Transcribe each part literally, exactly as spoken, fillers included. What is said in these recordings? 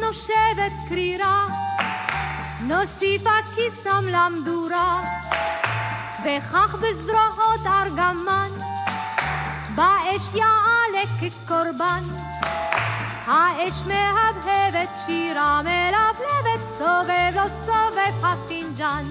נושבת קרירה, נוסיף הכיסם למדורה, וכך בזרועות ארגמן, באש יעלה כקורבן. האש מהבהבת שירה מלבלבת, סובב לא סובב הפינג'ן.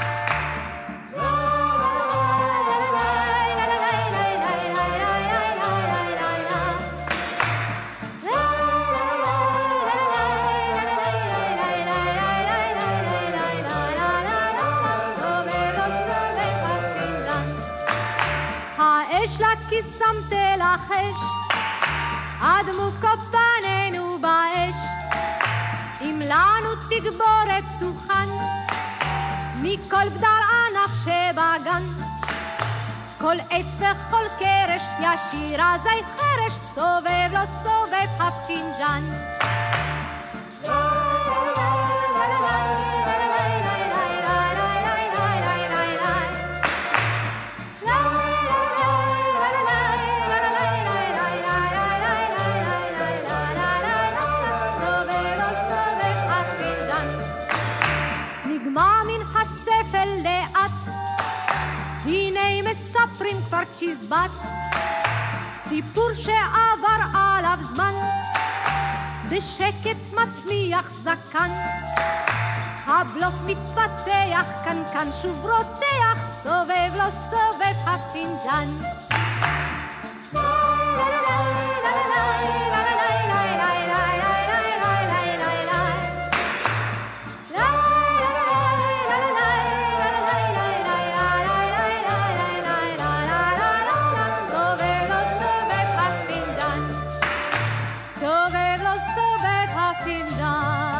האש לכיסם תלחש, אדמו פנינו באש, אם לנו תגבורת תוכן, מכל גדר ענף שבגן. כל עץ וכל קרש ישיר אזי חרש, סובב לא סובב הפינג'ן. נגמע מן הספל לאט, הנה מספרים כבר צ'יזבט, סיפור שעבר עליו זמן, בשקט מצמיח זקן. הבלוף מתפתח, כאן כאן שוב רותח, סובב לא סובב הפינג'ן. סובב לא סובב הפינג'ן.